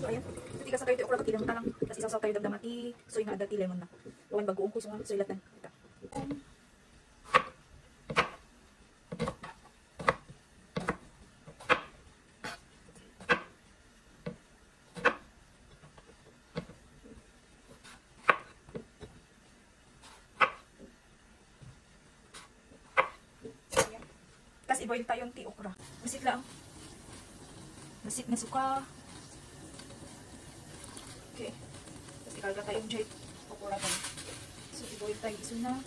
So, ayan. Tigas na kayo ito okra, katilang na lang. Tapos isasaw tayo dagdamati. So, yung naadati lemon na. Gawan bagoong ko. So, ilatan. Ika. Tapos i-boil tayong tea okra. Basit lang. Basit na suka. Okay. Tapos ikalga tayong jade okra tayo. So i-boil tayo iso na.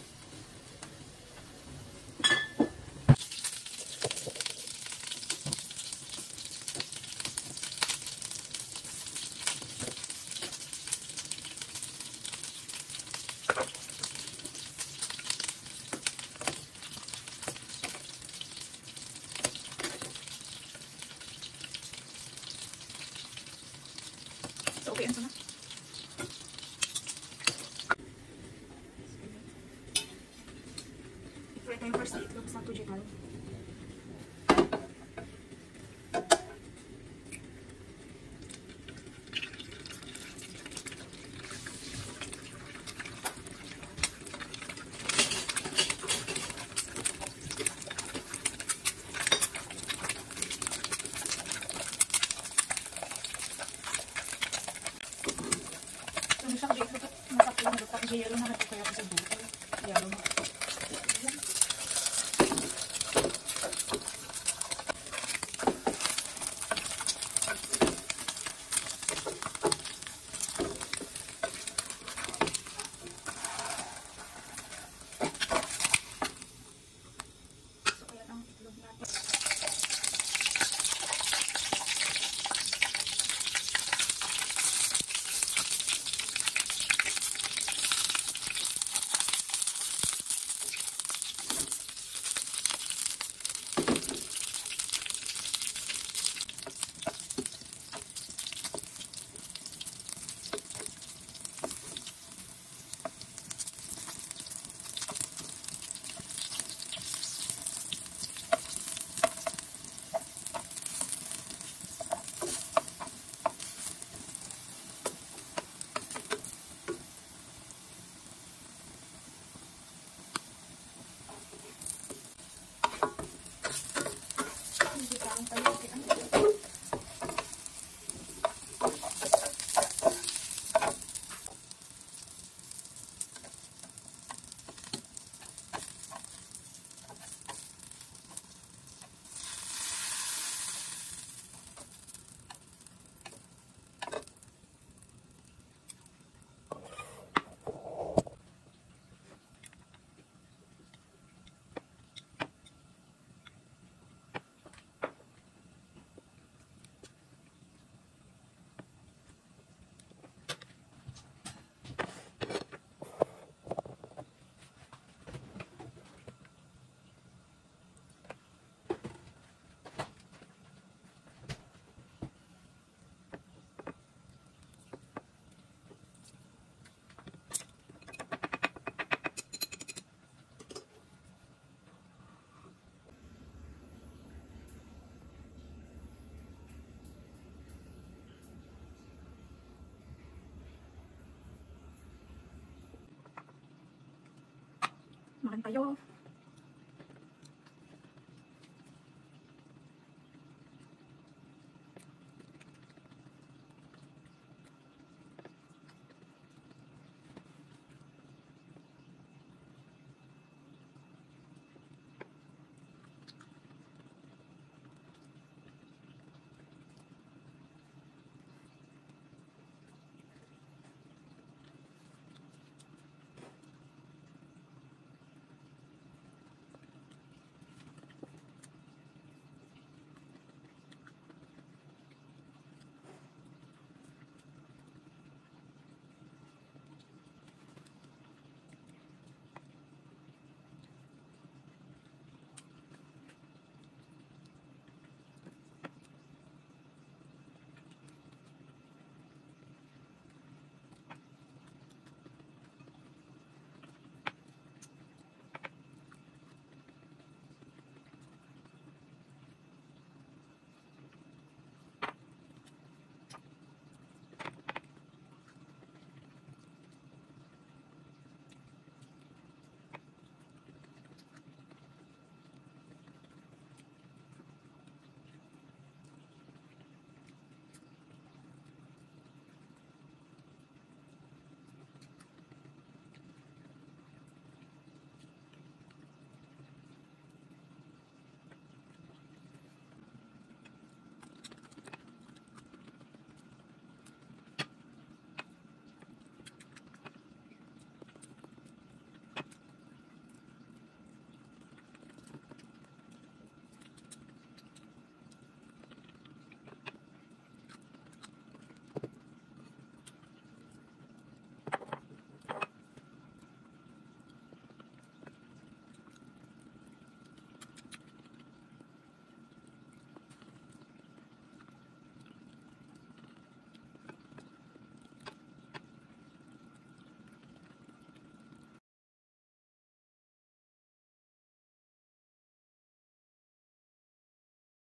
Okay, ano na? I-fry tayo first na itlog sa tujital. Isang dito ito, masakit na tapos yelo na natin kaya sa buto. Yelo na. So, kaya ang itlog natin. Makan tayo.